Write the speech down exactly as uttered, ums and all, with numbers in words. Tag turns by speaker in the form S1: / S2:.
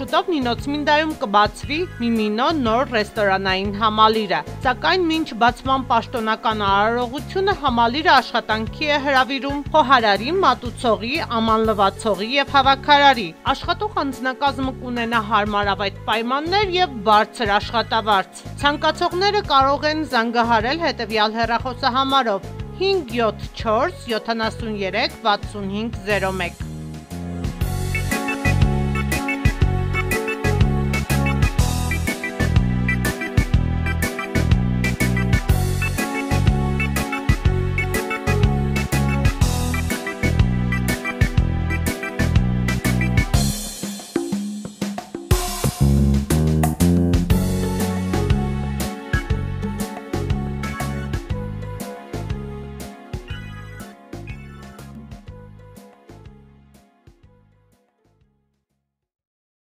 S1: շուտով Նինոցմինդայում կբացվի Միմինո նոր ռեստորանային համալիրը, սակայն մինչ բացման պաշտոնական արարողությունը համալիրը աշխատանքի է հրավիրում խոհարարի, մատուցողի, ամանլվացողի և հավաքարարի։ Աշխատող անձնակազմը կունենա հարմարավետ պայմաններ և բարձր աշխատավարձ։ Ցանկացողները կարող են զանգահարել հետևյալ հեռախոսահամարով հինգ յոթ չորս յոթանասունյերեք վաթսունհինգ զիրո մեկ։